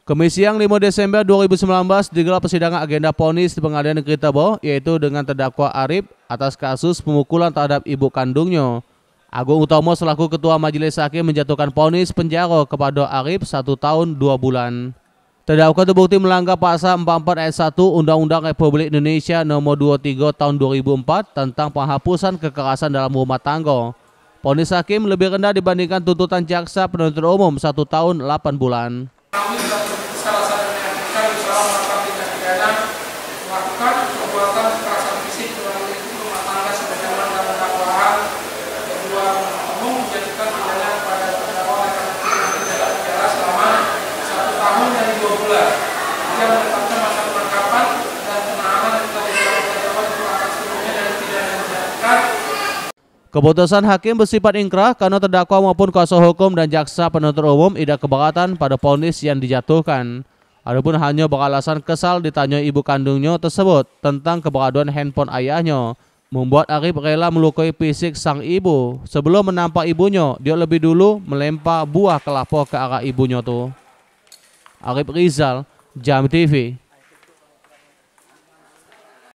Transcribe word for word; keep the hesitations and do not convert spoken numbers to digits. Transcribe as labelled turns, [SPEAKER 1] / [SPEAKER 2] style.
[SPEAKER 1] Kamis siang lima Desember dua ribu sembilan belas digelar persidangan agenda vonis di Pengadilan Negeri Tebo, yaitu dengan terdakwa Arif atas kasus pemukulan terhadap ibu kandungnya. Agung Utomo selaku Ketua Majelis Hakim menjatuhkan vonis penjara kepada Arif satu tahun dua bulan. Terdakwa terbukti melanggar pasal empat puluh empat ayat satu Undang-Undang Republik Indonesia nomor dua puluh tiga tahun dua ribu empat tentang penghapusan kekerasan dalam rumah tangga. Vonis hakim lebih rendah dibandingkan tuntutan jaksa penuntut umum satu tahun delapan bulan.
[SPEAKER 2] Salah satu yang selama melakukan tindak pidana melakukan perbuatan kekerasan fisik melalui rumah tangga sebagaimana dalam dakwaan. Kedua umum menjatuhkan pidana kepada terdakwa dengan pidana penjara selama satu tahun dan dua bulan. Dia menetapkan masa penangkapan dan penahanan yang telah dilakukan terdakwa untuk akan seluruhnya dan tidak dijatuhkan.
[SPEAKER 1] Keputusan hakim bersifat ingkrah karena terdakwa maupun kuasa hukum dan jaksa penuntut umum tidak keberatan pada vonis yang dijatuhkan. Adapun hanya beralasan kesal ditanya ibu kandungnya tersebut tentang keberadaan handphone ayahnya, membuat Arif rela melukai fisik sang ibu. Sebelum menampak ibunya, dia lebih dulu melempar buah kelapa ke arah ibunya tuh. Arif Rizal, Jam T V.